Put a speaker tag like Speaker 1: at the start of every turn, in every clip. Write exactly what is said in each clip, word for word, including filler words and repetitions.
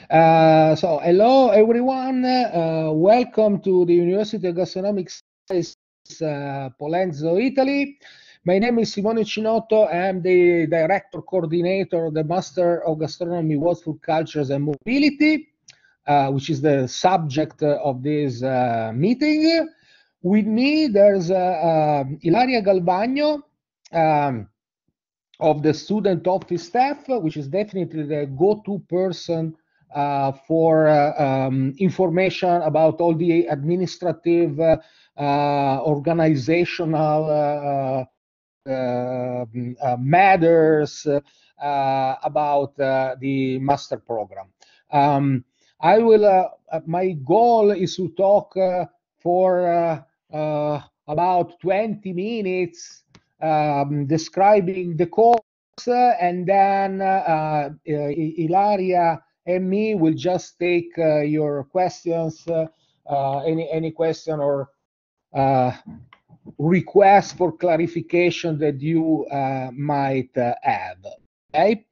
Speaker 1: Uh, so, hello everyone. Uh, welcome to the University of Gastronomic Sciences, uh, Pollenzo, Italy. My name is Simone Cinotto. I am the director coordinator of the Master of Gastronomy, World Food Cultures and Mobility, uh, which is the subject of this uh, meeting. With me, there's uh, uh, Ilaria Galvagno. Um, of the student office staff, which is definitely the go-to person uh, for uh, um, information about all the administrative, uh, uh, organizational uh, uh, uh, matters uh, about uh, the master program. Um, I will. Uh, my goal is to talk uh, for uh, uh, about twenty minutes. Um, describing the course, uh, and then uh, uh, Ilaria and me will just take uh, your questions, uh, uh, any any question or uh, request for clarification that you uh, might uh, have. Okay.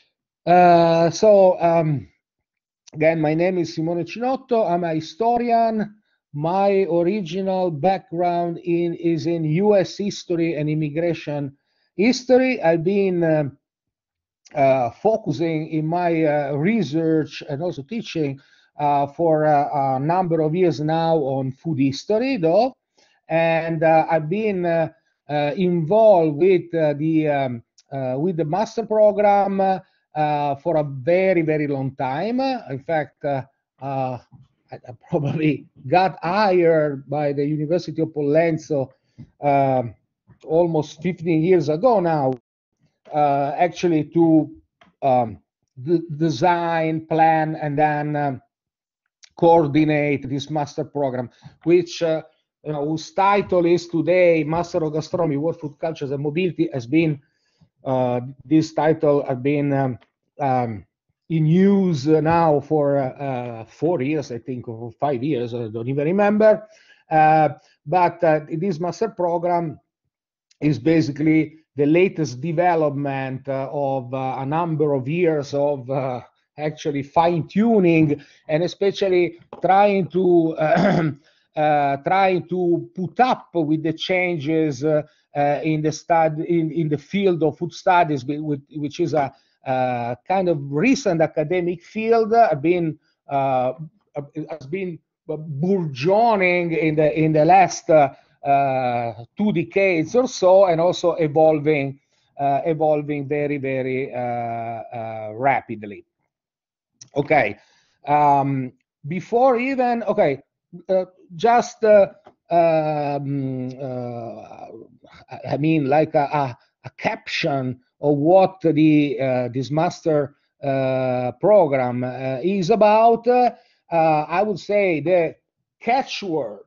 Speaker 1: Uh, so um, again, my name is Simone Cinotto. I'm a historian. My original background in, is in U S history and immigration history. I've been uh, uh, focusing in my uh, research and also teaching uh, for uh, a number of years now on food history, though. And uh, I've been uh, uh, involved with uh, the um, uh, with the master program uh, for a very, very long time. In fact, uh, uh, I, I probably got hired by the University of Pollenzo uh, almost fifteen years ago now, uh, actually to um, design, plan, and then um, coordinate this master program, which uh, you know, whose title is today Master of Gastronomy, World Food Cultures and Mobility. Has been uh, this title has been um, um, in use now for uh, four years, I think, or five years. I don't even remember. Uh, but uh, this master program is basically the latest development uh, of uh, a number of years of uh, actually fine-tuning, and especially trying to uh, uh, trying to put up with the changes uh, uh, in the stud in, in the field of food studies, which is a uh, kind of recent academic field. Uh, been uh, has been burgeoning in the in the last uh, uh, two decades or so, and also evolving uh, evolving very very uh, uh, rapidly. Okay, um, before even okay, uh, just uh, um, uh, I mean like a, a, a caption of what the uh, this master uh, program uh, is about. Uh, I would say the catchword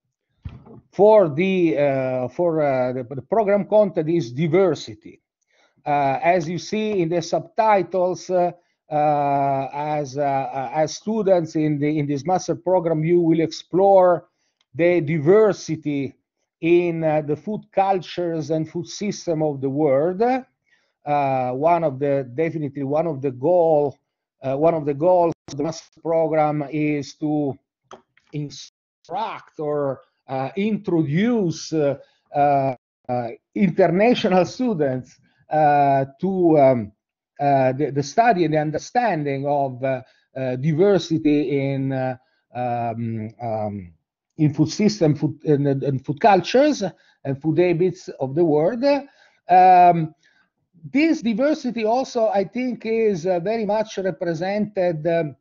Speaker 1: for the uh, for uh, the, the program content is diversity. Uh, as you see in the subtitles, uh, uh, as uh, as students in the in this master program, you will explore the diversity in uh, the food cultures and food system of the world. Uh, one of the definitely one of the goal uh, one of the goals of the master program is to instruct or uh, introduce uh, uh, international students uh, to um, uh, the, the study and the understanding of uh, uh, diversity in uh, um, um, in food system, food and, and food cultures and food habits of the world. Um, this diversity also, I think, is uh, very much represented um,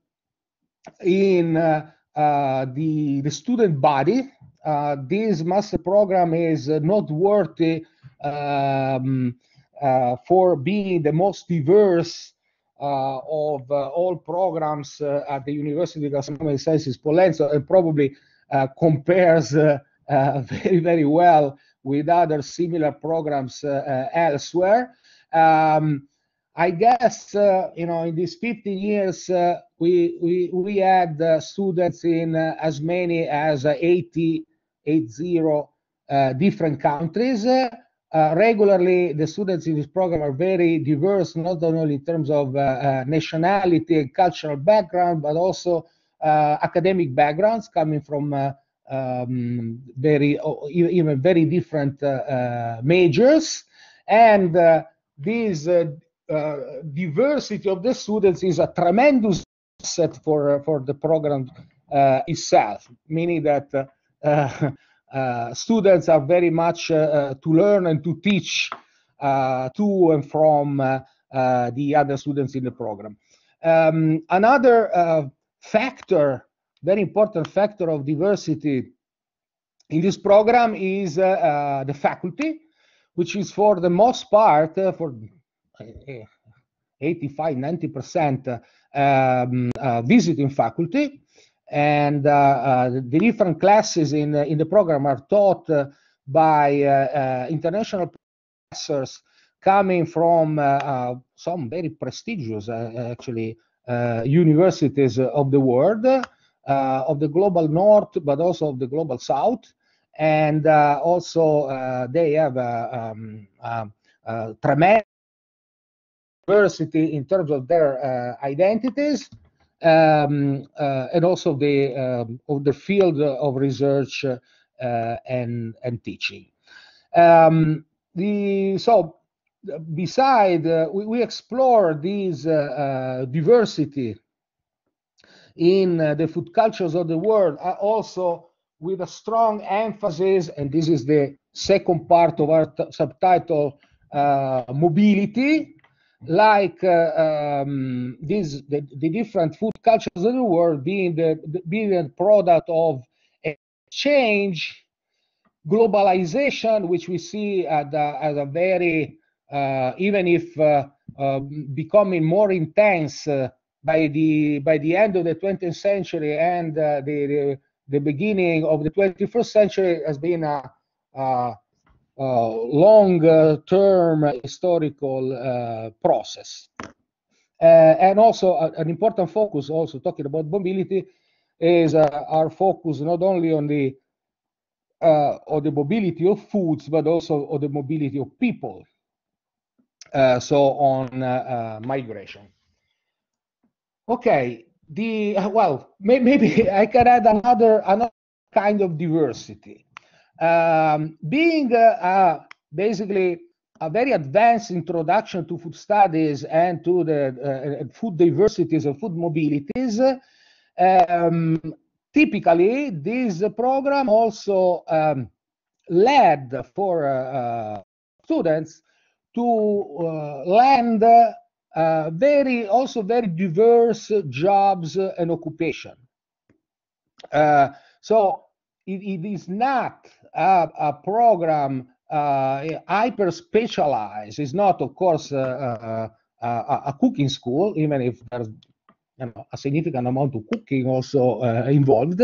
Speaker 1: in uh, uh, the, the student body. Uh, this master program is uh, noteworthy um, uh, for being the most diverse uh, of uh, all programs uh, at the University of Gastronomic Sciences Pollenzo, and probably uh, compares uh, uh, very, very well with other similar programs uh, uh, elsewhere. Um, I guess uh, you know in these fifteen years uh, we we we had uh, students in uh, as many as uh, eighty, eighty uh, different countries. Uh, uh, regularly the students in this program are very diverse, not only in terms of uh, uh, nationality and cultural background, but also uh, academic backgrounds coming from uh, um, very, even very different uh, uh, majors. And uh, this uh, uh, diversity of the students is a tremendous asset for, for the program uh, itself, meaning that uh, uh, Uh, students are very much uh, uh, to learn and to teach uh, to and from uh, uh, the other students in the program. Um, another uh, factor, very important factor of diversity in this program is uh, uh, the faculty, which is for the most part, uh, for eighty-five, ninety percent um, uh, visiting faculty. And uh, uh, the different classes in, uh, in the program are taught uh, by uh, uh, international professors coming from uh, uh, some very prestigious, uh, actually, uh, universities of the world, uh, of the global north, but also of the global south. And uh, also uh, they have a, um, uh, uh, tremendous diversity in terms of their uh, identities. Um, uh, and also the um, of the field of research uh, and and teaching. Um, the so beside uh, we, we explore this uh, uh, diversity in uh, the food cultures of the world, uh, also with a strong emphasis, and this is the second part of our subtitle, uh, mobility. Like uh, um, these, the, the different food cultures of the world being the, the being a product of exchange, globalization, which we see at a, at a very, uh, even if uh, uh, becoming more intense uh, by the by the end of the twentieth century and uh, the, the the beginning of the twenty-first century, has been a, a Uh, long-term uh, historical uh, process. Uh, and also uh, an important focus, also talking about mobility, is uh, our focus not only on the uh, on the mobility of foods, but also on the mobility of people. Uh, so on uh, uh, migration. Okay, the well, may, maybe I can add another another kind of diversity. Um, being uh, uh, basically a very advanced introduction to food studies and to the uh, food diversities and food mobilities, um, typically this program also um, led for uh, students to uh, land uh, very also very diverse jobs and occupation. Uh, so it, it is not a, a program uh, hyper specialized. It's not, of course, uh, uh, a, a cooking school, even if there's you know, a significant amount of cooking also uh, involved.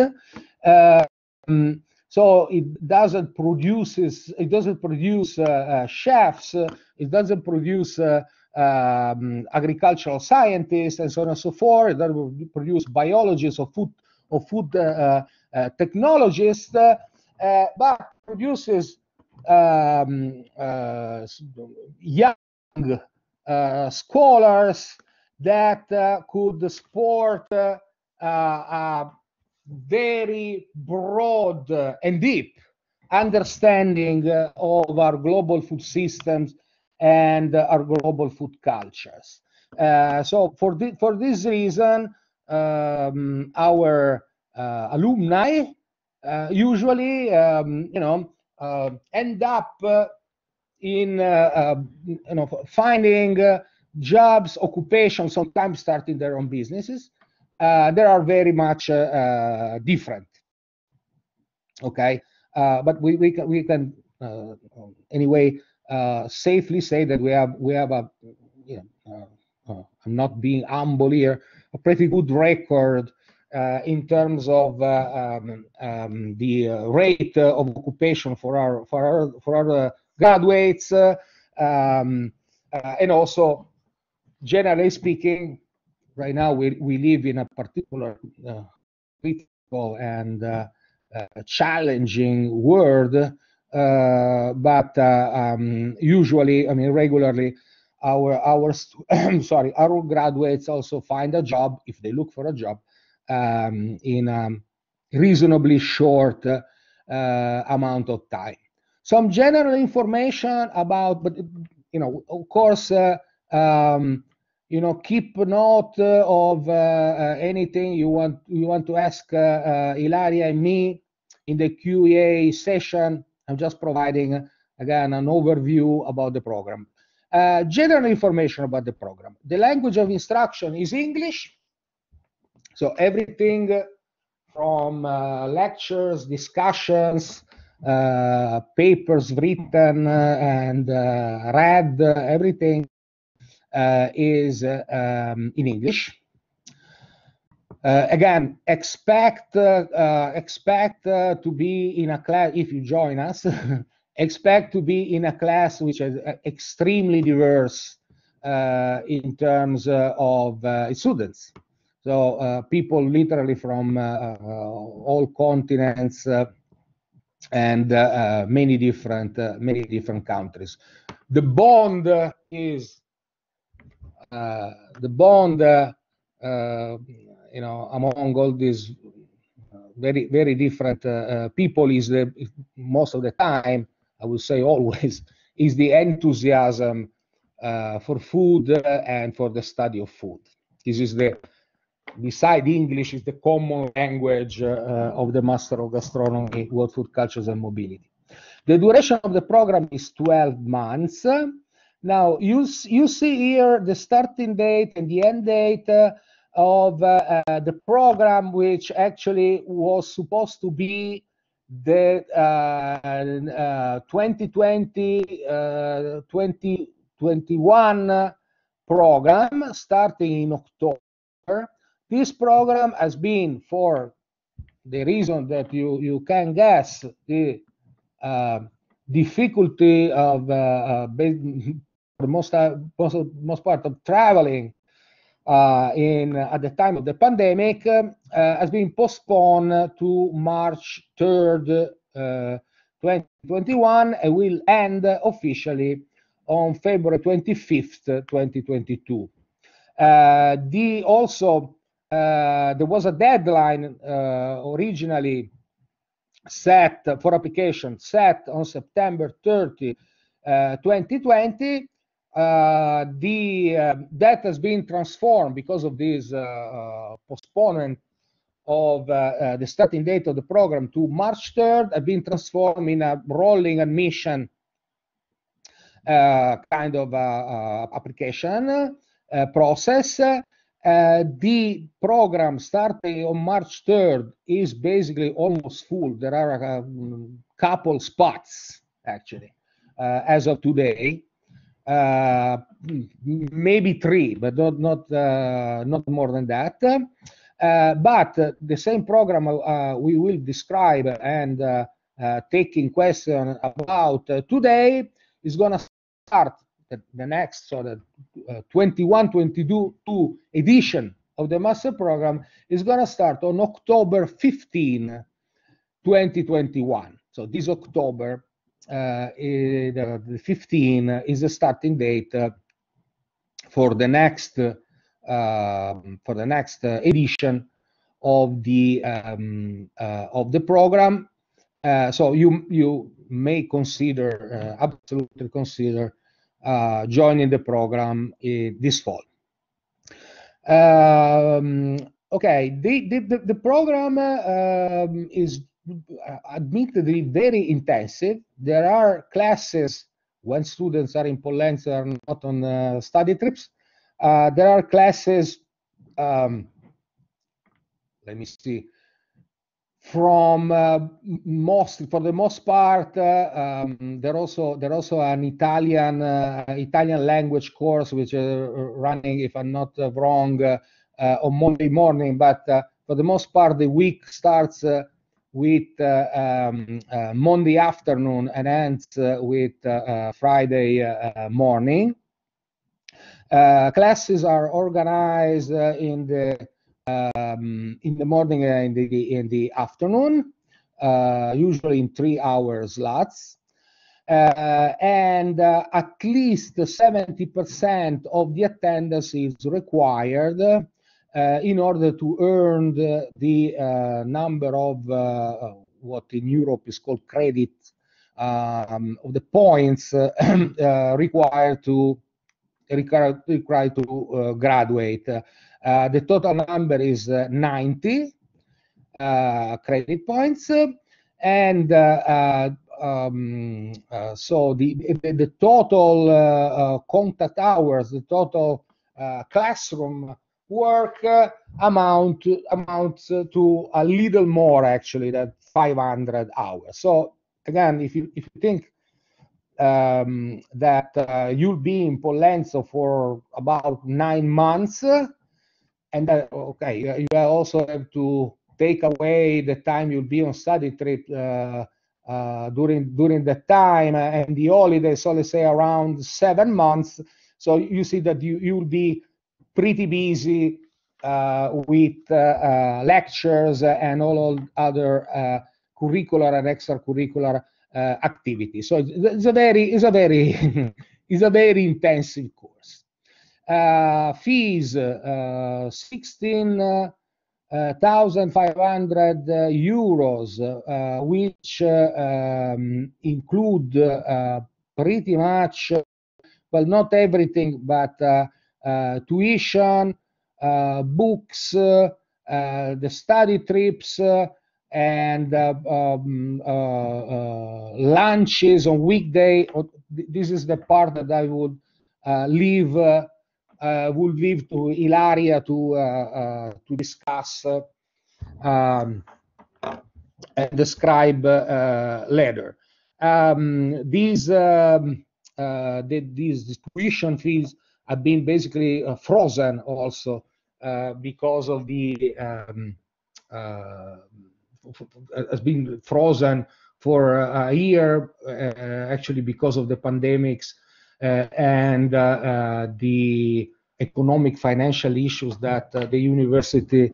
Speaker 1: Um, so it doesn't produces it doesn't produce uh, uh, chefs. It doesn't produce uh, um, agricultural scientists and so on and so forth. It doesn't produce biologists or food or food uh, uh, technologists, uh, uh, but produces um, uh, young uh, scholars that uh, could support uh, uh, a very broad uh, and deep understanding uh, of our global food systems and uh, our global food cultures. Uh, so for, the, for this reason, um, our uh, alumni uh, usually, um, you know, uh, end up uh, in, uh, uh, you know, finding uh, jobs, occupations, sometimes starting their own businesses. Uh, they are very much uh, uh, different. Okay, uh, but we we can we can uh, anyway uh, safely say that we have we have a you know uh, uh, I'm not being humble here, a pretty good record uh, in terms of uh, um, um, the uh, rate uh, of occupation for our for our for our uh, graduates, uh, um, uh, and also generally speaking, right now we we live in a particular uh, critical and uh, uh, challenging world uh, but uh, um, usually, I mean, regularly, our our sorry, our graduates also find a job if they look for a job um, in a reasonably short uh, amount of time. Some general information about, but you know, of course, uh, um, you know, keep note of uh, uh, anything you want you want to ask uh, uh, Ilaria and me in the Q and A session. I'm just providing again an overview about the program. Uh, general information about the program. The language of instruction is English, so everything from uh, lectures, discussions, uh, papers written uh, and uh, read, uh, everything uh, is uh, um, in English. Uh, again, expect uh, uh, expect uh, to be in a class, if you join us, expect to be in a class which is extremely diverse uh, in terms uh, of uh, students. So uh, people literally from uh, uh, all continents uh, and uh, uh, many different uh, many different countries. The bond uh, is uh, the bond, uh, uh, you know, among all these very very different uh, uh, people is the most of the time, I would say always, is the enthusiasm uh, for food and for the study of food. This is the, beside English, is the common language uh, of the Master of Gastronomy, World Food Cultures and Mobility. The duration of the program is twelve months. Now, you, you see here the starting date and the end date uh, of uh, uh, the program, which actually was supposed to be the uh, uh, twenty twenty, uh, twenty twenty-one program starting in October. This program has been, for the reason that you, you can guess, the uh, difficulty of uh, uh, the most, uh, most, most part of traveling uh, in uh, at the time of the pandemic uh, has been postponed to March third, uh, twenty twenty-one, and will end officially on February twenty-fifth, twenty twenty-two. Uh, the also uh, there was a deadline uh, originally set for application set on September thirtieth, uh, twenty twenty. Uh, the uh, that has been transformed because of this uh, uh, postponement of uh, uh, the starting date of the program to March third, have been transformed in a rolling admission uh, kind of uh, uh, application uh, process. Uh, the program starting on March third is basically almost full. There are a couple spots actually uh, as of today. Uh, maybe three, but not not uh, not more than that. Uh, but uh, the same program uh, we will describe and uh, uh, taking question about uh, today is going to start the, the next, so the uh, twenty-one twenty-two edition of the master program is going to start on October fifteenth, twenty twenty-one. So this October uh, the, the fifteen is the starting date uh, for the next uh, for the next uh, edition of the um, uh, of the program. Uh, so you you may consider uh, absolutely consider uh, joining the program uh, this fall. Um, okay, the, the the program uh, um, is admittedly very intensive. There are classes when students are in Pollenza, are not on uh, study trips. Uh, there are classes, um, let me see, from uh, most, for the most part, uh, um, there also there also an Italian uh, Italian language course which is running, if I'm not uh, wrong, uh, uh, on Monday morning. But uh, for the most part, the week starts uh, with uh, um, uh, Monday afternoon and ends uh, with uh, uh, Friday uh, morning. Uh, classes are organized uh, in the um, in the morning and in the in the afternoon, uh, usually in three-hour slots. uh, and uh, at least seventy percent of the attendance is required uh, in order to earn the, the uh, number of uh, what in Europe is called credit, um, of the points uh, uh, required to required, required to uh, graduate. Uh, the total number is uh, ninety uh, credit points, and uh, uh, um, uh, so the, the, the total uh, uh, contact hours, the total uh, classroom work uh, amount amounts to a little more actually than five hundred hours. So again, if you if you think um, that uh, you'll be in Pollenzo for about nine months, uh, and uh, okay, you also have to take away the time you'll be on study trip uh, uh, during during the time, and the holidays, so let's say around seven months. So you see that you you'll be pretty busy uh, with uh, uh, lectures and all other uh, curricular and extracurricular uh, activities. So it's a very it's a very it's a very intensive course. Uh, fees uh, sixteen thousand five hundred uh, euros, uh, which uh, um, include uh, pretty much, well, not everything, but uh, uh, tuition, uh, books, uh, uh, the study trips, uh, and uh, um, uh, uh, lunches on weekday. This is the part that I would uh, leave uh, uh, will leave to Ilaria to uh, uh, to discuss uh, um, and describe uh, later. Um, these um, uh, the, these tuition fees have been basically uh, frozen also uh, because of the um, uh, has been frozen for a year uh, actually because of the pandemics uh, and uh, uh, the economic financial issues that uh, the university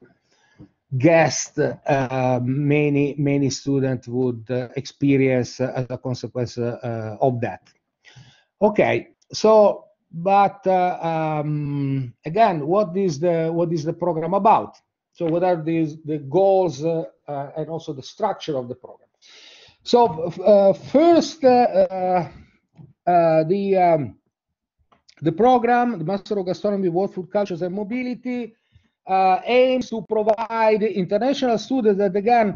Speaker 1: guessed uh, many many students would uh, experience uh, as a consequence uh, of that. Okay, so but uh, um, again, what is the what is the program about? So what are these the goals uh, uh, and also the structure of the program? So uh, first, uh, uh, the um, the program, the Master of Gastronomy, World Food Cultures and Mobility, uh, aims to provide international students that again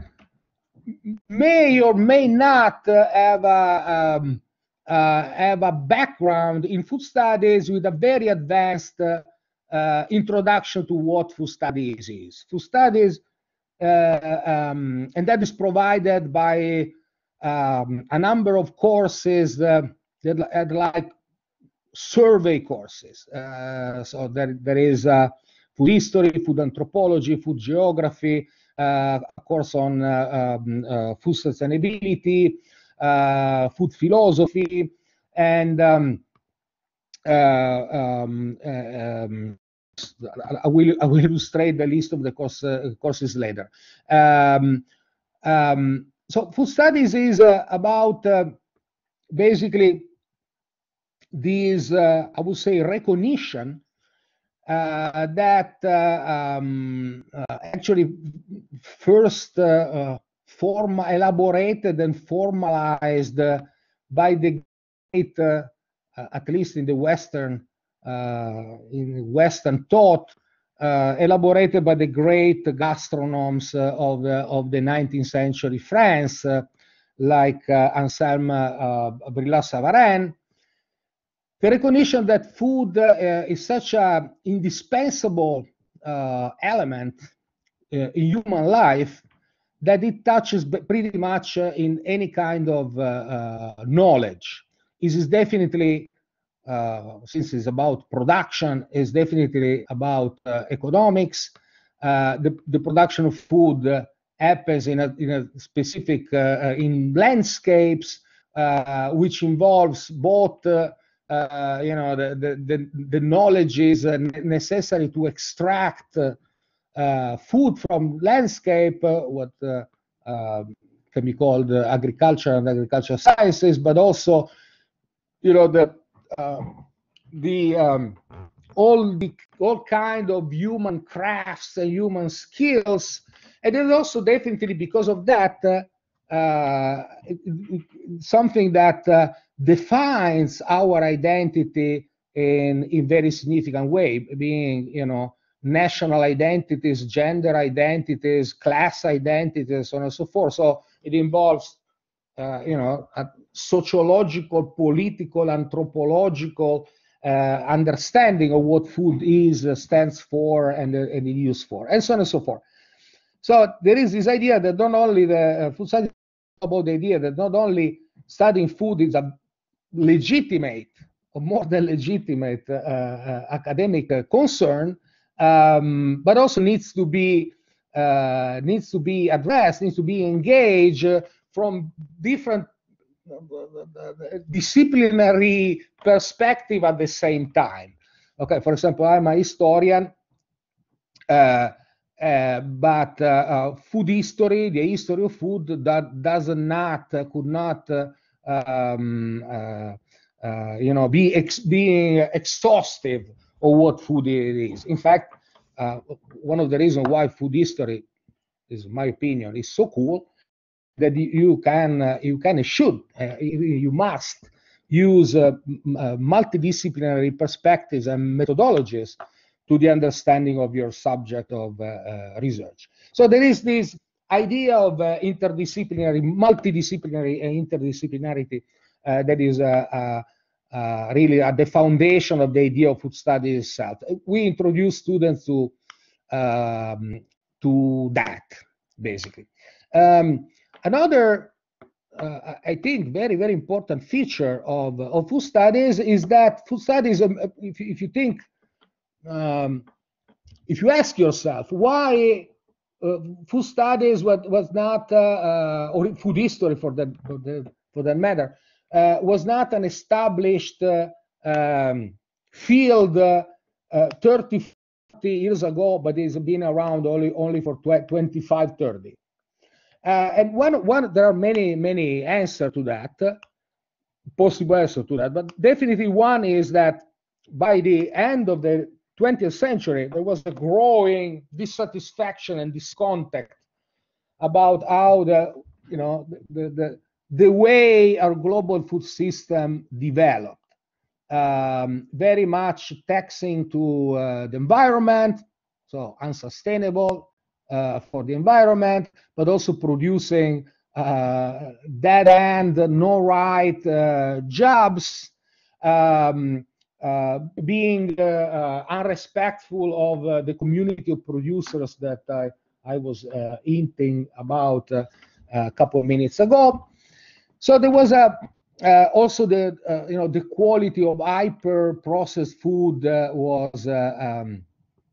Speaker 1: may or may not uh, have a um, uh, have a background in food studies with a very advanced uh, uh, introduction to what food studies is. Food studies, uh, um, and that is provided by um, a number of courses uh, that are like survey courses. Uh, so there, there is uh, food history, food anthropology, food geography, uh, a course on uh, um, uh, food sustainability, uh, food philosophy, and um, uh, um, uh, um, I will I will illustrate the list of the course, uh, courses later. Um, um, so food studies is uh, about uh, basically this, uh, I would say, recognition uh, that uh, um, uh, actually first uh, uh, form elaborated and formalized uh, by the great, uh, uh, at least in the Western, uh, in Western thought, uh, elaborated by the great gastronomes uh, of the of the nineteenth century France, uh, like uh, Anselme uh, Brillat-Savarin. The recognition that food uh, is such an indispensable uh, element uh, in human life that it touches pretty much uh, in any kind of uh, uh, knowledge. This is definitely, uh, since it's about production, is definitely about uh, economics. Uh, the, the production of food uh, happens in a, in a specific, uh, in landscapes, uh, which involves both uh, Uh, you know, the, the, the knowledge is uh, necessary to extract uh, uh, food from landscape, uh, what uh, uh, can be called uh, agriculture and agricultural sciences, but also, you know, the uh, the um, all the all kind of human crafts and human skills, and then also definitely because of that, uh, uh, something that uh, defines our identity in in very significant way, being, you know, national identities, gender identities, class identities, so on and so forth. So it involves, uh, you know, a sociological, political, anthropological uh, understanding of what food is, uh, stands for, and, uh, and is used for, and so on and so forth. So there is this idea that not only the uh, food studies about the idea that not only studying food is a legitimate, or more than legitimate, uh, uh, academic uh, concern, um, but also needs to be uh, needs to be addressed, needs to be engaged uh, from different uh, disciplinary perspective at the same time. Okay, for example, I'm a historian, uh, uh, but uh, uh, food history, the history of food, that does not, uh, could not, uh, um, uh, uh, you know, be ex being exhaustive of what food it is. In fact, uh, one of the reasons why food history, is my opinion, is so cool, that you can, uh, you can, should, uh, you must use uh, uh, multidisciplinary perspectives and methodologies to the understanding of your subject of uh, uh, research. So there is this idea of uh, interdisciplinary, multidisciplinary and interdisciplinarity uh, that is uh, uh, uh, really at the foundation of the idea of food studies itself. We introduce students to um, to that, basically. Um, another, uh, I think, very, very important feature of, of food studies is that food studies, um, if, if you think, um, if you ask yourself why uh, food studies was, was not, uh, uh, or food history for that, for, the, for that matter, uh, was not an established uh, um, field uh, uh, thirty, forty years ago, but it's been around only, only for twenty-five, thirty. Uh, and one, one, there are many, many answers to that, uh, possible answers to that, but definitely one is that by the end of the twentieth century, there was a growing dissatisfaction and discontent about how the, you know, the, the, the way our global food system developed. Um, very much taxing to uh, the environment, so unsustainable uh, for the environment, but also producing uh, dead-end, no right uh, jobs, um, uh, being uh, uh, unrespectful of uh, the community of producers that I, I was uh, hinting about uh, a couple of minutes ago. So there was a Uh, also, the uh, you know, the quality of hyper processed food uh, was uh, um,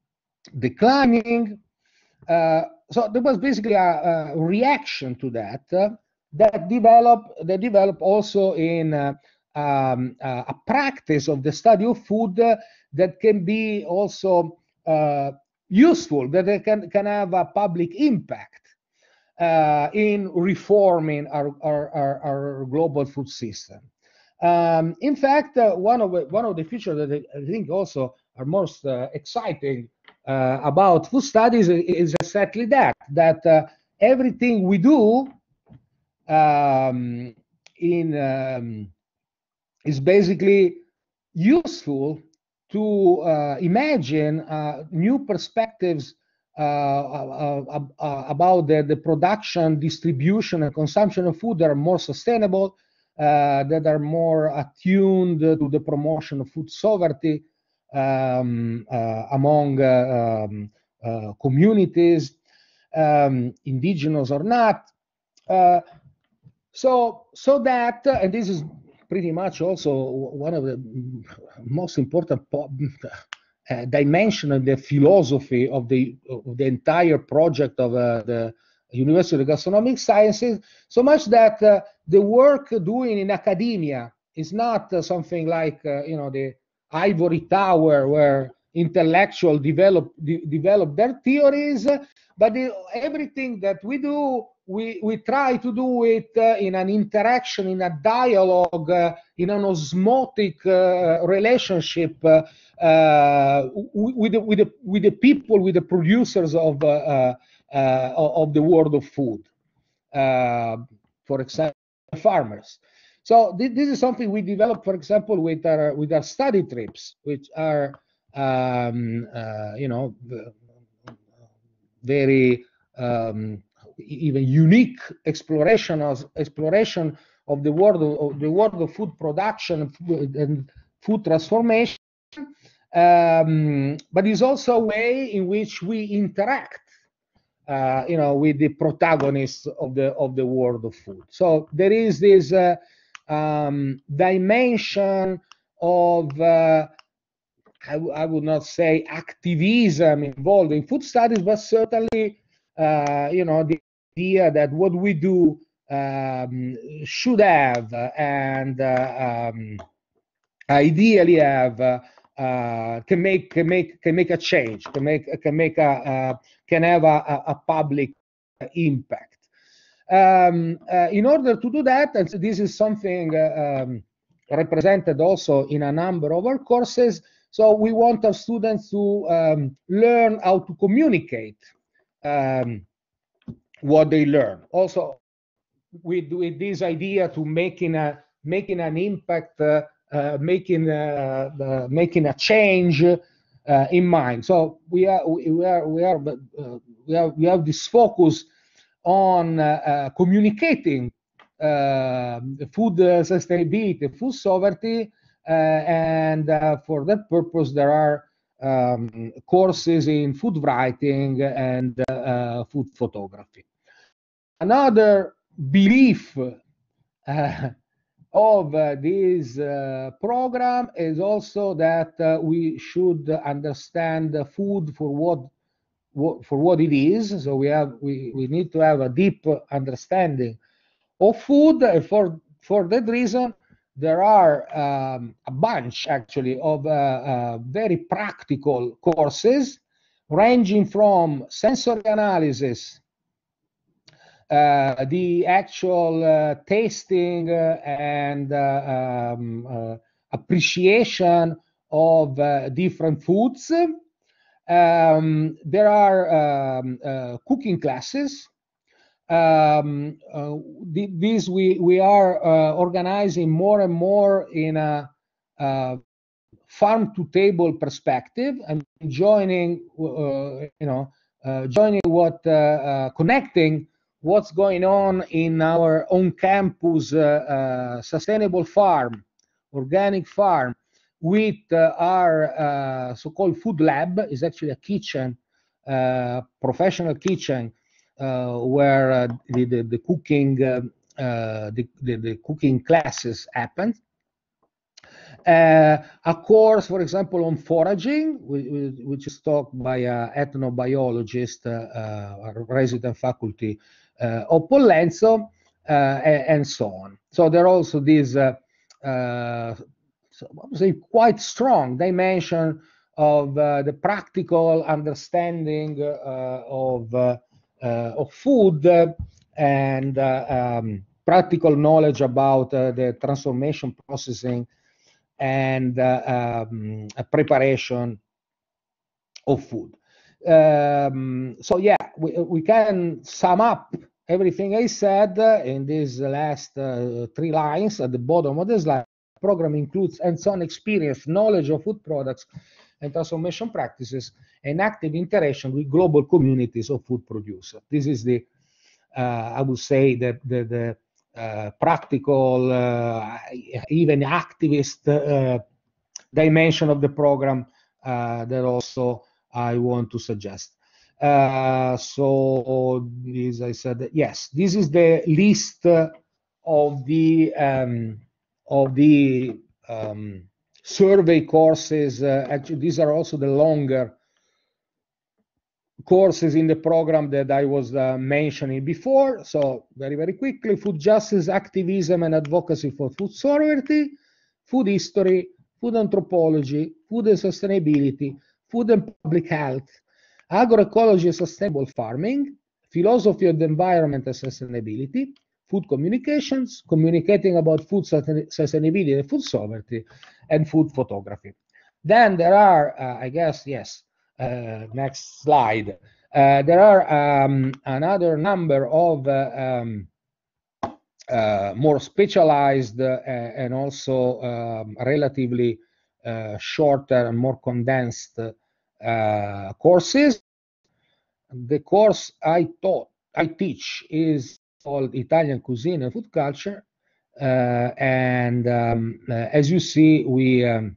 Speaker 1: declining. Uh, so there was basically a, a reaction to that uh, that developed that developed also in uh, um, uh, a practice of the study of food uh, that can be also uh, useful, that it can can have a public impact. Uh, in reforming our, our, our, our global food system. Um, in fact, uh, one of one of the features that I think also are most uh, exciting uh, about food studies is exactly that, that uh, everything we do um, in um, is basically useful to uh, imagine uh, new perspectives uh, uh, uh, about the, the production, distribution, and consumption of food that are more sustainable, uh, that are more attuned to the promotion of food sovereignty um, uh, among uh, um, uh, communities, um, indigenous or not. Uh, so, so that, uh, and this is pretty much also one of the most important uh, dimension of the philosophy of the of the entire project of uh, the University of Gastronomic Sciences, so much that uh, the work doing in academia is not uh, something like uh, you know, the ivory tower where intellectual develop de develop their theories, but the, everything that we do, we we try to do it uh, in an interaction, in a dialogue, uh, in an osmotic uh, relationship uh, uh, with the, with the with the people, with the producers of uh, uh, uh, of the world of food. Uh, for example, farmers. So th this is something we developed, for example, with our with our study trips, which are um, uh, you know very um, even unique exploration of exploration of the world of, of the world of food production and food transformation. Um, but it's also a way in which we interact Uh, you know, with the protagonists of the of the world of food. So there is this uh, um, dimension of uh, I, I would not say activism involved in food studies, but certainly uh, you know, the idea that what we do um, should have uh, and uh, um, ideally have uh, uh, can make can make can make a change, can make can make a uh, can have a, a public impact. Um, uh, in order to do that, and so this is something uh, um, represented also in a number of our courses. So we want our students to um, learn how to communicate um, what they learn. Also, with with this idea to making a making an impact. Uh, Uh, making uh, the, making a change uh, in mind. So we are we are we are uh, we have we have this focus on uh, uh, communicating uh, food sustainability, food sovereignty, uh, and uh, for that purpose there are um, courses in food writing and uh, uh, food photography. Another belief Uh, of uh, this uh, program is also that uh, we should understand the food for what, what for what it is. So we have we, we need to have a deep understanding of food. And for for that reason, there are um, a bunch actually of uh, uh, very practical courses, ranging from sensory analysis, Uh, the actual uh, tasting uh, and uh, um, uh, appreciation of uh, different foods. Um, there are um, uh, cooking classes. Um, uh, these we, we are uh, organizing more and more in a uh, farm to table perspective, and joining, uh, you know, uh, joining what, uh, uh, connecting what's going on in our own campus uh, uh, sustainable farm, organic farm, with uh, our uh, so-called food lab. Is actually a kitchen, uh, professional kitchen, uh, where uh, the, the, the cooking uh, uh, the, the, the cooking classes happen. Uh, a course, for example, on foraging, which is taught by an ethnobiologist, uh, a resident faculty uh, of Pollenzo, uh, and, and so on. So there are also these, uh, uh, so I would say, quite strong dimension of uh, the practical understanding uh, of uh, uh, of food uh, and uh, um, practical knowledge about uh, the transformation processing and uh, um, a preparation of food. Um, so yeah, we, we can sum up everything I said uh, in these last uh, three lines at the bottom of the slide. The program includes hands-on experience, knowledge of food products and transformation practices, and active interaction with global communities of food producers. This is the, uh, I would say, the, the, the Uh, practical, uh, even activist uh, dimension of the program uh, that also I want to suggest. Uh, so, as I said, yes, this is the list of the um, of the um, survey courses. Uh, actually, these are also the longer courses in the program that I was uh, mentioning before. So very, very quickly: food justice, activism and advocacy for food sovereignty, food history, food anthropology, food and sustainability, food and public health, agroecology and sustainable farming, philosophy of the environment and sustainability, food communications, communicating about food sustainability and food sovereignty, and food photography. Then there are, uh, I guess, yes, uh, next slide. Uh, there are um, another number of uh, um, uh, more specialized uh, and also um, relatively uh, shorter and more condensed uh, courses. The course I taught, I teach is called Italian Cuisine and Food Culture. Uh, and um, uh, as you see, we um,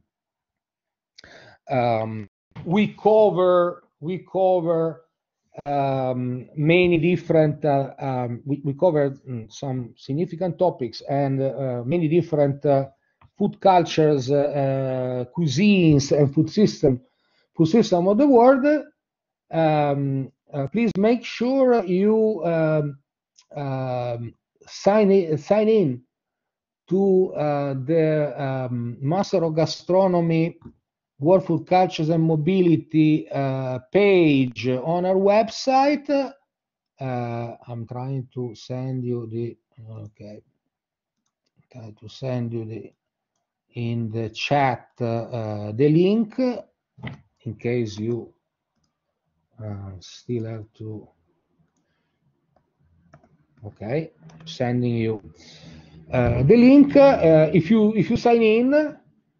Speaker 1: um, we cover we cover um, many different uh, um, we, we covered some significant topics and uh, many different uh, food cultures, uh, uh, cuisines, and food system food system of the world. Um, uh, please make sure you um, um, sign in, sign in to uh, the um, Master of Gastronomy World Food Cultures and Mobility uh, page on our website. Uh, I'm trying to send you the okay. Try to send you the in the chat uh, uh, the link in case you uh, still have to. Okay, sending you uh, the link. Uh, if you if you sign in,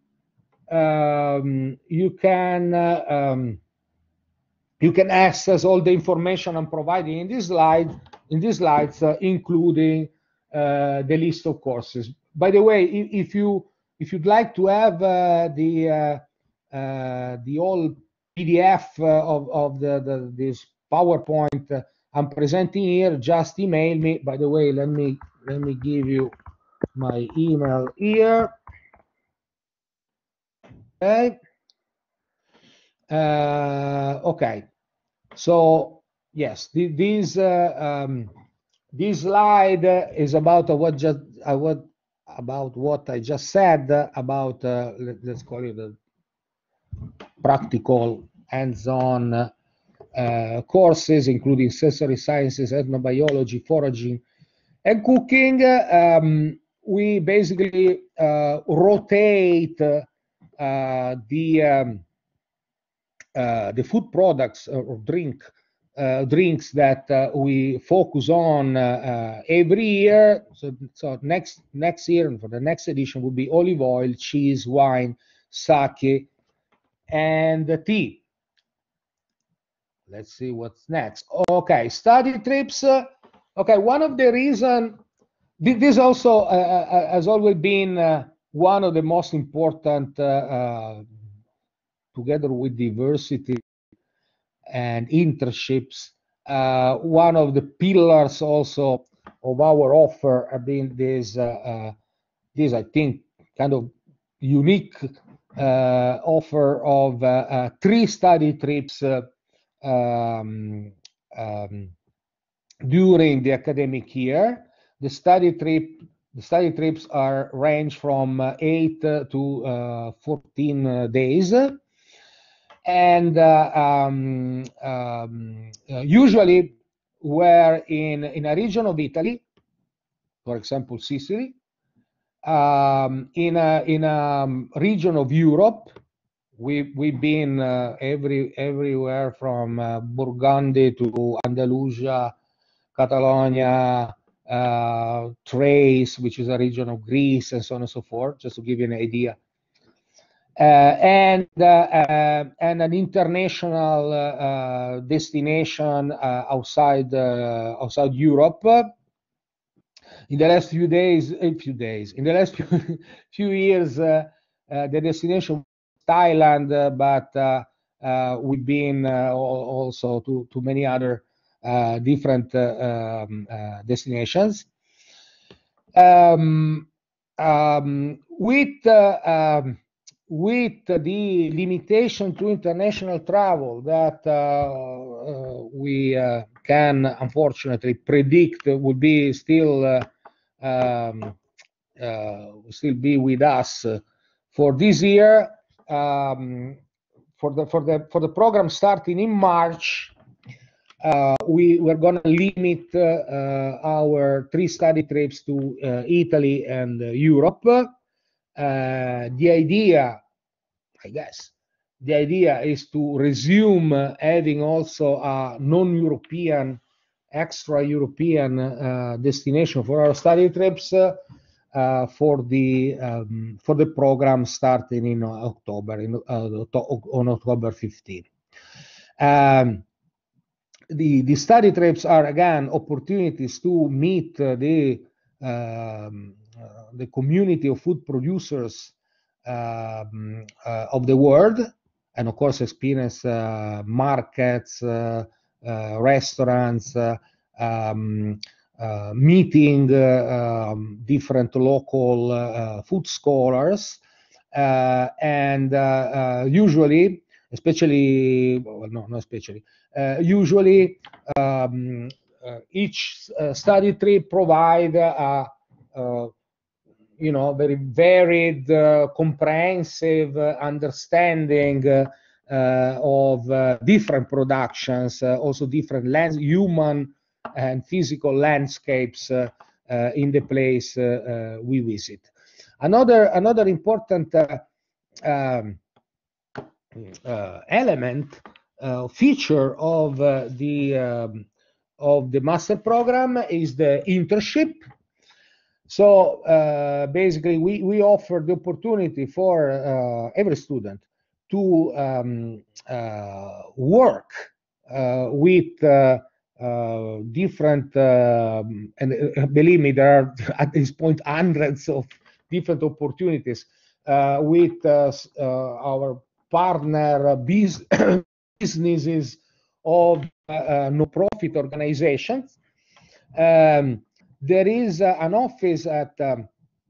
Speaker 1: um, you can uh, um, you can access all the information I'm providing in this slide in these slides, uh, including uh, the list of courses. By the way, if, if you if you'd like to have uh, the uh, uh, the old P D F uh, of of the, the this PowerPoint uh, I'm presenting here, just email me. By the way, let me let me give you my email here. Okay. Uh, okay. So yes, the, this uh, um, this slide is about uh, what just uh, what about what I just said about uh, let, let's call it a practical hands-on uh, courses, including sensory sciences, ethnobiology, foraging, and cooking. Um, we basically uh, rotate uh, the um, uh, the food products or drink uh, drinks that uh, we focus on uh, uh, every year. So, so next next year and for the next edition will be olive oil, cheese, wine, sake, and the tea. Let's see what's next. Okay, study trips. Uh, okay, one of the reason this also uh, has always been uh, one of the most important, uh, uh, together with diversity and internships, uh, one of the pillars also of our offer have been this, uh, uh, this I think, kind of unique uh, offer of uh, uh, three study trips uh, um, um, during the academic year. The study trip, the study trips are range from uh, eight uh, to uh, fourteen uh, days. And uh, um, um, uh, usually we're in, in a region of Italy, for example, Sicily, um, in a, in a region of Europe. We, we've been uh, every, everywhere from uh, Burgundy to Andalusia, Catalonia, uh, Thrace, which is a region of Greece, and so on and so forth, just to give you an idea. Uh, and uh, uh, and an international uh, uh, destination uh, outside uh, outside Europe. In the last few days, a few days, in the last few, few years, uh, uh, the destination was Thailand, uh, but uh, uh, we've been uh, also to to many other uh, different uh, um, uh, destinations. Um, um, with uh, um, with the limitation to international travel that uh, uh, we uh, can unfortunately predict will be still uh, um, uh, still be with us for this year. Um, for the for the for the program starting in March, uh, we we're going to limit uh, our three study trips to uh, Italy and uh, Europe. Uh, the idea, I guess, the idea is to resume uh, having also a non-European, extra-European uh, destination for our study trips uh, uh, for the um, for the program starting in October, in, uh, on October fifteenth. Um, the the study trips are again opportunities to meet uh, the um, uh, the community of food producers um, uh, of the world, and of course experience uh, markets, uh, uh, restaurants, uh, um, uh, meeting uh, um, different local uh, food scholars, uh, and uh, uh, usually, especially, well, no, not especially, uh, usually um, uh, each uh, study trip provide a, a you know, very varied, uh, comprehensive uh, understanding uh, uh, of uh, different productions, uh, also different lands, human and physical landscapes uh, uh, in the place uh, uh, we visit. Another another important uh, um, uh, element, uh, feature of uh, the um, of the master program is the internship. So uh, basically, we, we offer the opportunity for uh, every student to um, uh, work uh, with uh, uh, different, uh, and uh, believe me, there are at this point hundreds of different opportunities uh, with uh, uh, our partner biz businesses of uh, uh, no-profit organizations. Um, There is uh, an office at um,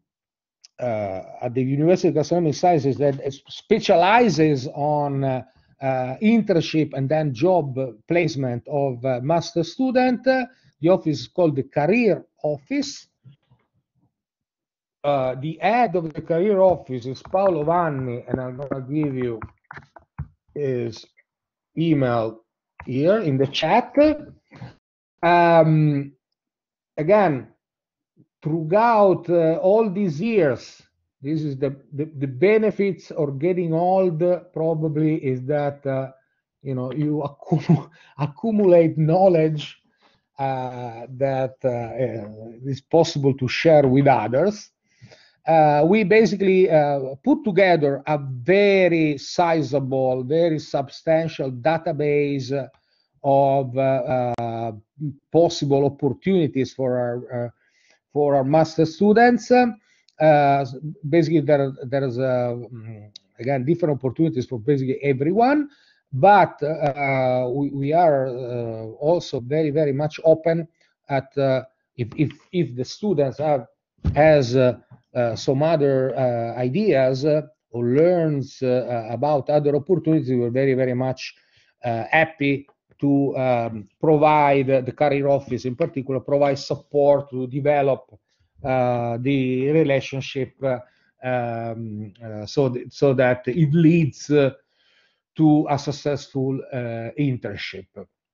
Speaker 1: uh, at the University of Gastronomic Sciences that specializes on uh, uh, internship and then job placement of uh, master student. The office is called the Career Office. Uh, the head of the Career Office is Paolo Vanni, and I'm going to give you his email here in the chat. Um, again, throughout uh, all these years, this is the, the, the benefits of getting old, probably, is that, uh, you know, you accum accumulate knowledge uh, that uh, is possible to share with others. Uh, we basically uh, put together a very sizable, very substantial database of uh, uh, possible opportunities for our uh, for our master students. Uh, basically, there there is uh, again different opportunities for basically everyone, but uh, we, we are uh, also very very much open at uh, if if if the students have has uh, uh, some other uh, ideas uh, or learns uh, about other opportunities, we're very very much uh, happy to um, provide uh, the Career Office in particular, provide support to develop uh, the relationship uh, um, uh, so, th so that it leads uh, to a successful uh, internship.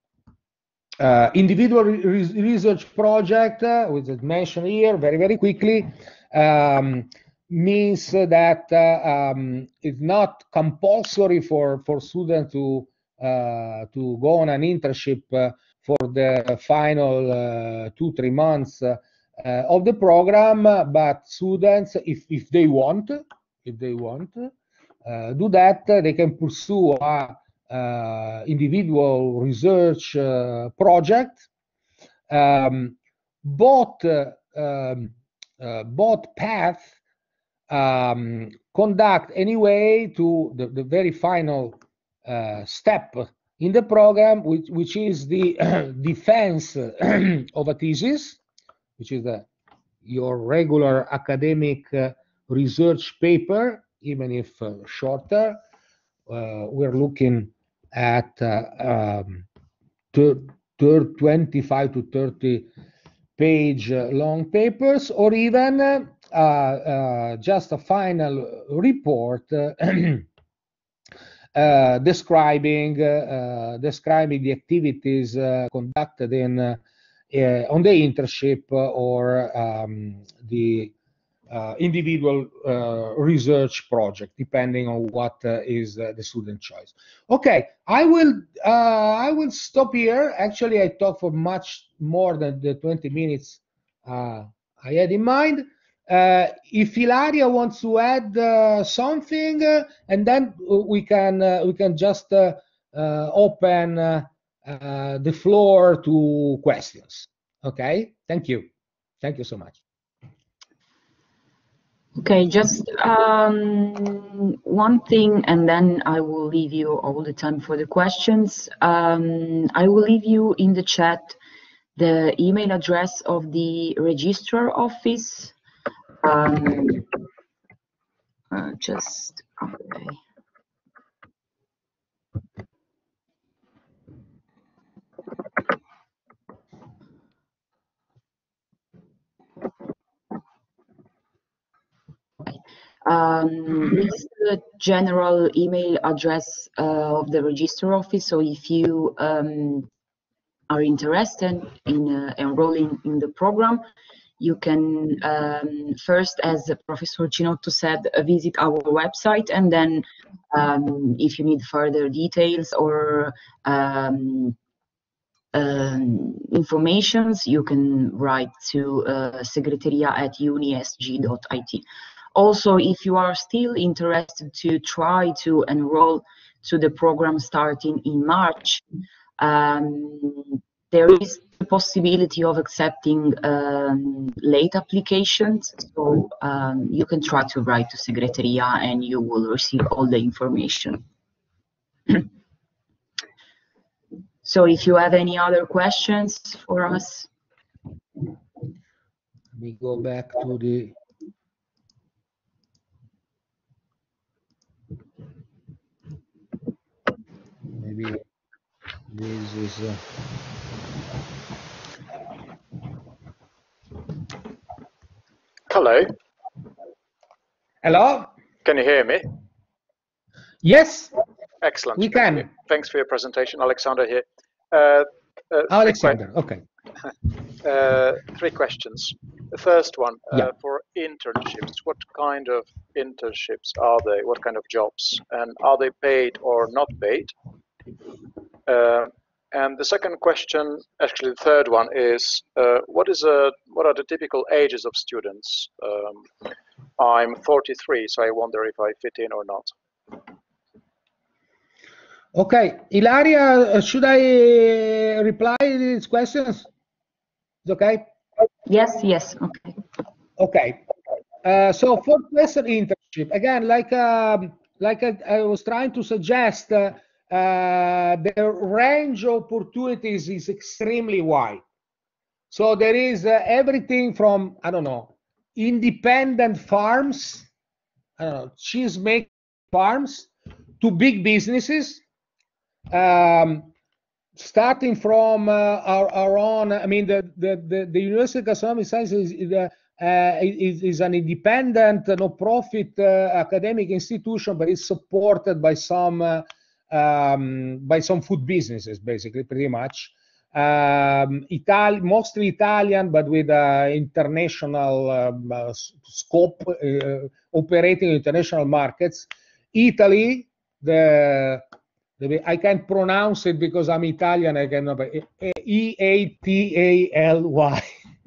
Speaker 1: Uh, individual re research project, uh, which is mentioned here very, very quickly, um, means that uh, um, it's not compulsory for, for students to Uh, to go on an internship uh, for the final uh, two, three months uh, uh, of the program, but students, if, if they want, if they want, uh, do that, they can pursue a uh, individual research uh, project. Um, both, uh, um, uh, both paths um, conduct anyway to the, the very final Uh, step in the program, which, which is the defense of a thesis, which is the, your regular academic uh, research paper, even if uh, shorter. Uh, we're looking at uh, um, twenty-five to thirty page uh, long papers, or even uh, uh, just a final report uh, uh, describing uh, describing the activities uh, conducted in uh, uh, on the internship or um, the uh, individual uh, research project, depending on what uh, is uh, the student choice. Okay, I will uh, I will stop here. Actually, I talked for much more than the twenty minutes uh, I had in mind. Uh, if Ilaria wants to add uh, something, uh, and then we can uh, we can just uh, uh, open uh, uh, the floor to questions. Okay, thank you, thank you so much.
Speaker 2: Okay, just um, one thing, and then I will leave you all the time for the questions. Um, I will leave you in the chat the email address of the registrar office. Um, uh, just, okay. Um, this is the general email address uh, of the registrar office. So if you um, are interested in uh, enrolling in the program, you can um, first, as Professor Cinotto said, uh, visit our website, and then um, if you need further details or um, um, informations, you can write to uh, secretaria at unisg dot it. Also, if you are still interested to try to enroll to the program starting in March, um, there is the possibility of accepting um, late applications. So um, you can try to write to Segreteria and you will receive all the information. So if you have any other questions for us.
Speaker 1: Let me go back to the maybe this is uh...
Speaker 3: Hello.
Speaker 1: Hello.
Speaker 3: Can you hear me?
Speaker 1: Yes.
Speaker 3: Excellent.
Speaker 1: We can.
Speaker 3: Thanks for, thanks for your presentation, Alexander here. Uh, uh,
Speaker 1: Alexander. Okay.
Speaker 3: Uh, three questions. The first one,
Speaker 1: yeah.
Speaker 3: uh, for internships, what kind of internships are they? What kind of jobs? And are they paid or not paid? Uh, and the second question, actually the third one, is uh, what is a, what are the typical ages of students? Um, I'm forty-three, so I wonder if I fit in or not.
Speaker 1: Okay, Ilaria, should I reply to these questions? It's okay?
Speaker 2: Yes, yes, okay.
Speaker 1: Okay. Uh, so for question internship, again, like um, like I, I was trying to suggest, uh, uh, the range of opportunities is extremely wide. So there is uh, everything from, I don't know, independent farms, I don't know, cheese making farms, to big businesses. Um, starting from uh, our, our own, I mean, the, the, the, the University of Gastronomic Sciences is, uh, uh, is, is an independent, uh, no-profit uh, academic institution, but it's supported by some, uh, um, by some food businesses, basically, pretty much. Um, Itali mostly Italian, but with uh, international um, uh, scope, uh, operating in international markets. Italy, the I can't pronounce it because I'm Italian. I cannot. E A T A L Y,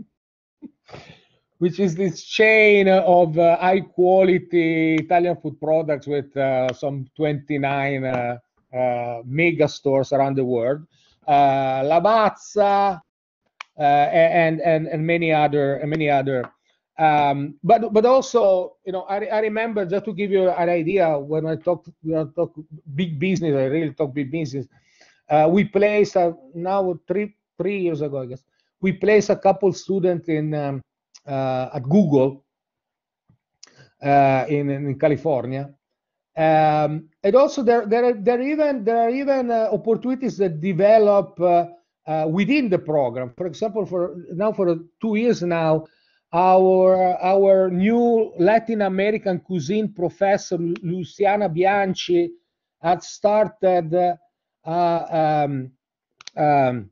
Speaker 1: which is this chain of uh, high-quality Italian food products with uh, some twenty-nine uh, uh, mega stores around the world. Uh, Lavazza uh, and and and many other and many other. Um, but but also, you know, I, I remember, just to give you an idea, when I talk, you know, talk big business, I really talk big business. Uh, we placed uh, now three three years ago, I guess, we placed a couple students in um, uh, at Google uh, in in California, um, and also there there are, there are even there are even uh, opportunities that develop uh, uh, within the program. For example, for now for two years now. Our, our new Latin American cuisine professor, Luciana Bianchi, had started uh, um, um,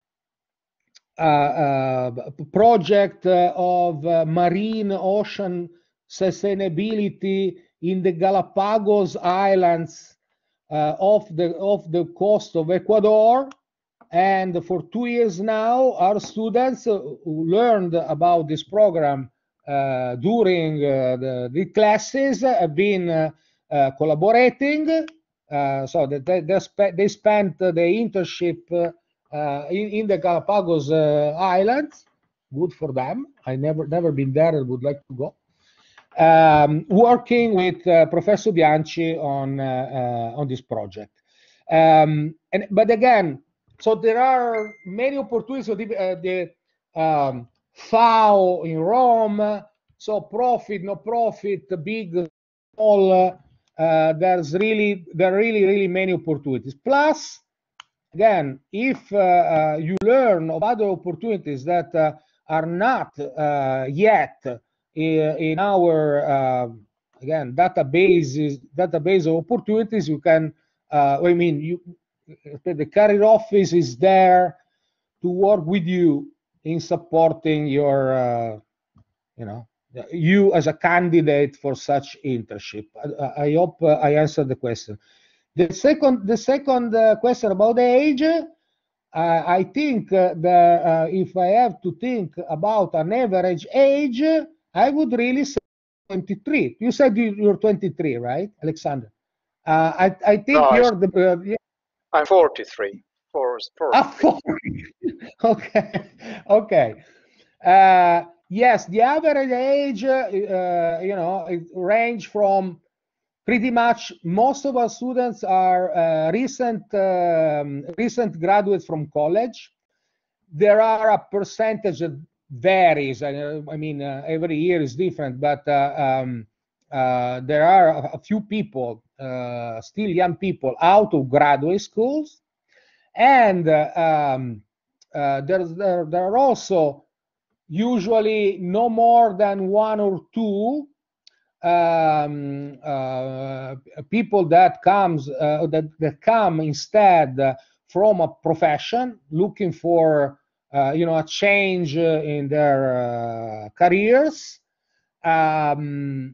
Speaker 1: uh, uh, project uh, of uh, marine ocean sustainability in the Galapagos Islands uh, off the off the coast of Ecuador. And for two years now, our students who learned about this program uh, during uh, the, the classes have been uh, uh, collaborating. Uh, so that they, they, spe they spent the internship uh, in, in the Galapagos uh, Islands. Good for them. I never never been there and would like to go. Um, working with uh, Professor Bianchi on uh, uh, on this project. Um, and but again. So there are many opportunities. So the, uh, the um, F A O in Rome, so profit, no profit, big, small. Uh, there's really, there are really, really many opportunities. Plus, again, if uh, uh, you learn of other opportunities that uh, are not uh, yet in, in our uh, again databases, database of opportunities, you can. Uh, I mean, you. The career office is there to work with you in supporting your, uh, you know, you as a candidate for such internship. I, I hope uh, I answered the question. The second, the second uh, question about the age, uh, I think uh, the, uh, if I have to think about an average age, I would really say twenty-three. You said you're twenty-three, right, Alexander? Uh, I, I think
Speaker 3: no,
Speaker 1: you're the. Uh, yeah.
Speaker 3: I'm forty-three. Four,
Speaker 1: Ah, forty. Okay, okay. Uh, yes, the average age, uh, you know, it range from pretty much. Most of our students are uh, recent um, recent graduates from college. There are a percentage that varies. I, I mean, uh, every year is different, but uh, um, uh, there are a, a few people, uh, still young people, out of graduate schools. And uh, um, uh, there's, there, there are also usually no more than one or two um, uh, people that comes uh, that, that come instead from a profession looking for uh, you know a change in their uh, careers. Um,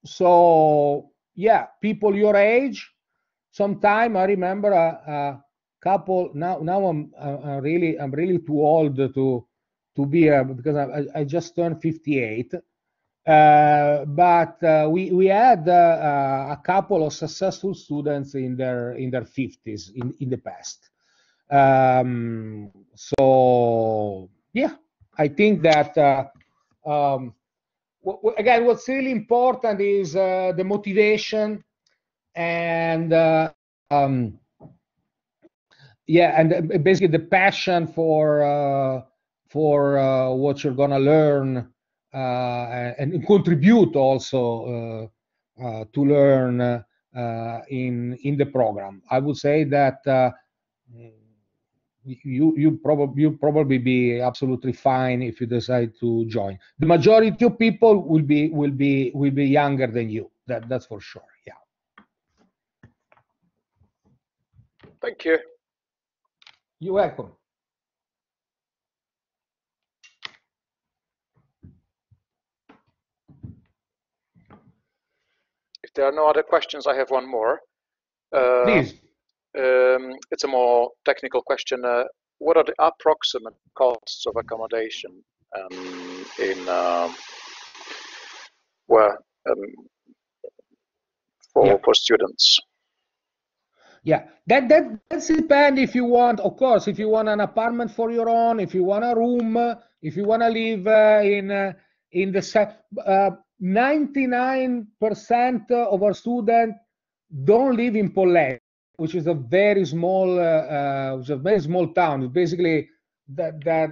Speaker 1: so yeah, people your age. Sometime I remember a, a couple. Now, now I'm, I'm really, I'm really too old to, to be a, because I, I just turned fifty-eight. Uh, but uh, we we had uh, a couple of successful students in their in their fifties in in the past. Um, so yeah, I think that uh, um, again, what's really important is uh, the motivation and. Uh, um, Yeah, and basically the passion for uh, for uh, what you're gonna learn uh, and contribute also uh, uh, to learn uh, in in the program. I would say that uh, you you probably you probably be absolutely fine if you decide to join. The majority of people will be will be will be younger than you. That that's for sure. Yeah.
Speaker 3: Thank you.
Speaker 1: You're welcome.
Speaker 3: If there are no other questions, I have one more. Uh,
Speaker 1: Please.
Speaker 3: Um, it's a more technical question. Uh, what are the approximate costs of accommodation um, in uh, well um, for
Speaker 1: Yeah.
Speaker 3: for students?
Speaker 1: Yeah, that that that's depend if you want, of course, if you want an apartment for your own, if you want a room, if you want to live uh, in uh, in the uh, ninety-nine percent of our students don't live in Pollenzo, which is a very small, uh, uh, which is a very small town. It's basically that that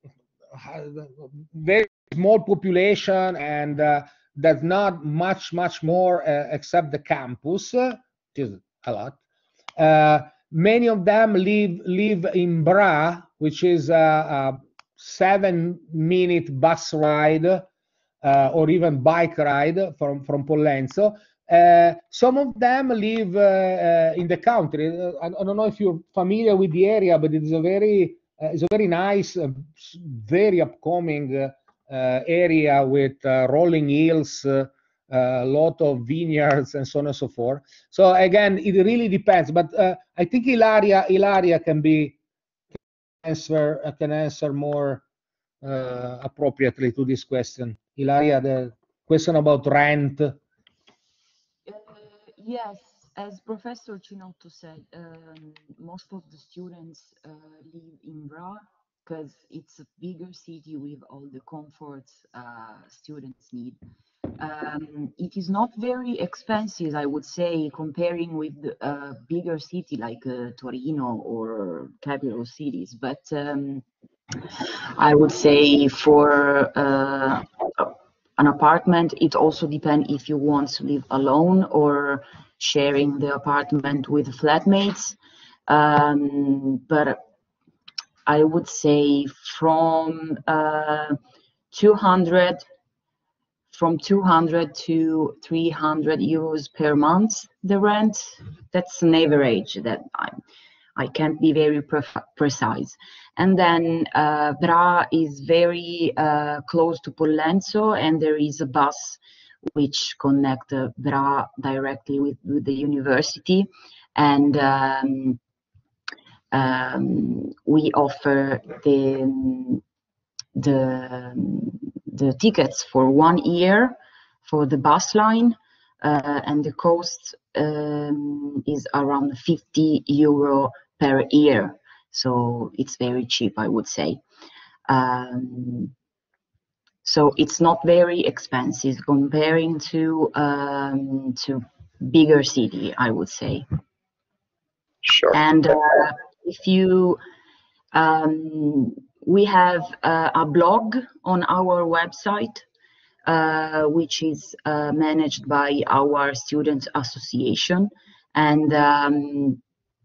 Speaker 1: very small population, and uh, there's not much much more uh, except the campus, uh, which is a lot. Uh, many of them live live in Bra, which is a, a seven-minute bus ride uh, or even bike ride from from Pollenzo. Uh, some of them live uh, uh, in the country. I, I don't know if you're familiar with the area, but it's a very, uh, it's a very nice, uh, very upcoming uh, uh, area with uh, rolling hills, a uh, lot of vineyards, and so on and so forth. So again, it really depends. But uh, I think Ilaria, Ilaria can be answer uh, can answer more uh, appropriately to this question. Ilaria, the question about rent.
Speaker 2: Uh, yes, as Professor Cinotto said, um, most of the students uh, live in Bra because it's a bigger city with all the comforts uh, students need. Um, it is not very expensive, I would say, comparing with a uh, bigger city like uh, Torino or capital cities. But um, I would say for uh, an apartment, it also depends if you want to live alone or sharing the apartment with flatmates. Um, but I would say from uh, two hundred from two hundred to three hundred euros per month, the rent. That's an average that I, I can't be very pre precise. And then uh, Bra is very uh, close to Pollenzo, and there is a bus which connects uh, Bra directly with, with the university. And um, um, we offer the, the the tickets for one year for the bus line, uh, and the cost um, is around fifty euro per year. So it's very cheap, I would say. Um, so it's not very expensive comparing to um, to bigger city, I would say.
Speaker 3: Sure.
Speaker 2: And uh, if you um, we have uh, a blog on our website, uh, which is uh, managed by our students association, and um,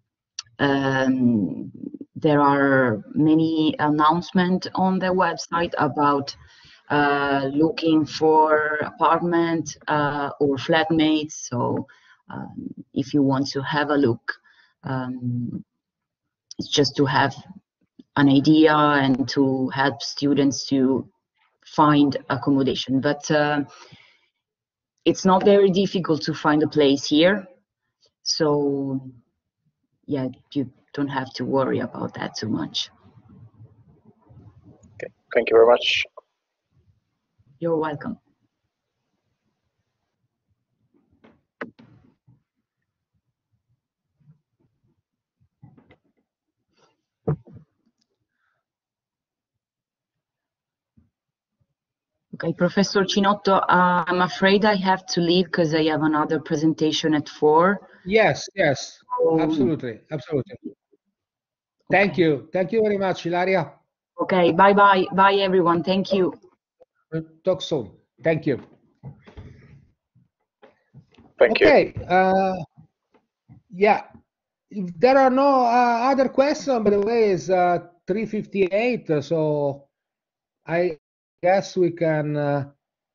Speaker 2: um, there are many announcements on the website about uh, looking for apartment uh, or flatmates. So um, if you want to have a look, um, it's just to have an idea and to help students to find accommodation. But uh, it's not very difficult to find a place here. So yeah, you don't have to worry about that too much.
Speaker 3: Okay, thank you very much.
Speaker 2: You're welcome. Okay, Professor Cinotto, uh, I'm afraid I have to leave because I have another presentation at four.
Speaker 1: Yes, yes,
Speaker 2: Um,
Speaker 1: absolutely, absolutely. Thank
Speaker 2: okay.
Speaker 1: you. Thank you very much, Ilaria.
Speaker 2: Okay, bye-bye. Bye, everyone. Thank you.
Speaker 1: We'll talk soon. Thank you.
Speaker 3: Thank you.
Speaker 1: Okay. Uh, yeah. If there are no uh, other questions, by the way, it's uh, three fifty-eight, so I guess we can uh,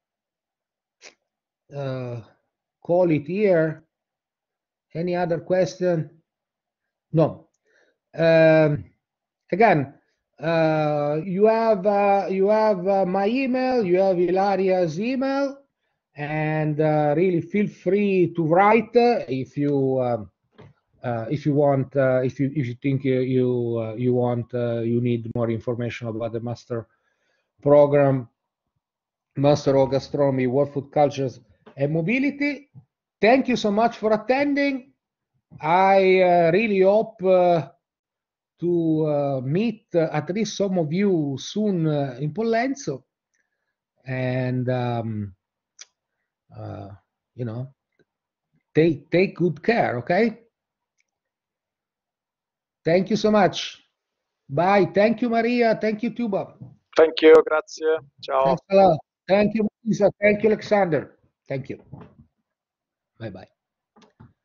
Speaker 1: uh, call it here. Any other question? No. Um, again, uh, you have uh, you have uh, my email, you have Ilaria's email, and uh, really feel free to write uh, if you um, uh, if you want uh, if you if you think you you, uh, you want uh, you need more information about the master program, Master of Gastronomy, World Food Cultures and Mobility. Thank you so much for attending. I uh, really hope uh, to uh, meet uh, at least some of you soon uh, in Pollenzo, and um, uh, you know, take take good care. Okay. Thank you so much. Bye. Thank you, Maria. Thank you, Tuba.
Speaker 3: Thank you. Grazie. Ciao.
Speaker 1: Thanks a lot. Thank you, Lisa. Thank you, Alexander. Thank you. Bye bye.